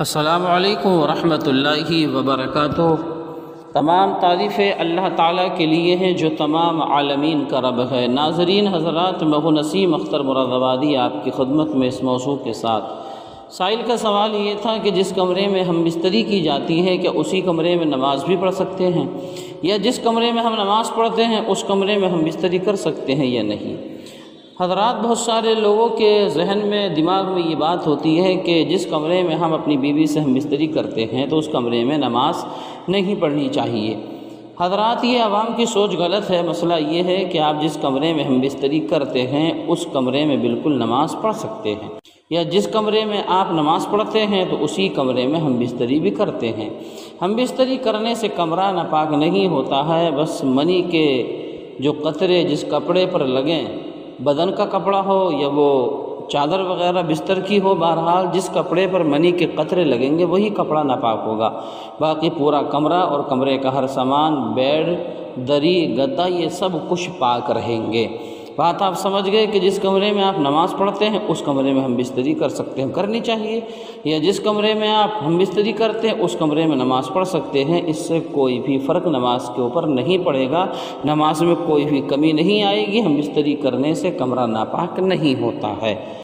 السلام علیکم ورحمۃ اللہ وبرکاتہ۔ تمام تعریفیں اللہ تعالیٰ کے لیے ہیں جو تمام عالمین کا رب ہے۔ ناظرین حضرات، میں نسیم اختر مراد آبادی آپ کی خدمت میں اس موضوع کے ساتھ۔ سائل کا سوال یہ تھا کہ جس کمرے میں ہم بستری کی جاتی ہے کیا اسی کمرے میں نماز بھی پڑھ سکتے ہیں، یا جس کمرے میں ہم نماز پڑھتے ہیں اس کمرے میں ہم بستری کر سکتے ہیں یا نہیں؟ حضرات، بہت سارے لوگوں کے ذہن میں دماغ میں یہ بات ہوتی ہے کہ جس کمرے میں ہم اپنی بیوی سے ہم بستری کرتے ہیں تو اس کمرے میں نماز نہیں پڑھنی چاہیے۔ حضرات، یہ عوام کی سوچ غلط ہے۔ مسئلہ یہ ہے کہ آپ جس کمرے میں ہم بستری کرتے ہیں اس کمرے میں بالکل نماز پڑھ سکتے ہیں، یا جس کمرے میں آپ نماز پڑھتے ہیں تو اسی کمرے میں ہم بستری بھی کرتے ہیں۔ ہم بستری کرنے سے کمرہ ناپاک نہیں ہوتا ہے، بس منی کے جو قطرے جس کپڑے پر لگیں، بدن کا کپڑا ہو یا وہ چادر وغیرہ بستر کی ہو، بہرحال جس کپڑے پر منی کے قطرے لگیں گے وہی کپڑا ناپاک ہوگا۔ باقی پورا کمرہ اور کمرے کا ہر سامان، بیڈ، دری، گدا، یہ سب کچھ پاک رہیں گے۔ بات آپ سمجھ گئے کہ جس کمرے میں آپ نماز پڑھتے ہیں اس کمرے میں ہم بستری کر سکتے ہیں، کرنی چاہیے، یا جس کمرے میں آپ ہم بستری کرتے ہیں اس کمرے میں نماز پڑھ سکتے ہیں۔ اس سے کوئی بھی فرق نماز کے اوپر نہیں پڑے گا، نماز میں کوئی بھی کمی نہیں آئے گی۔ ہم بستری کرنے سے کمرہ ناپاک نہیں ہوتا ہے۔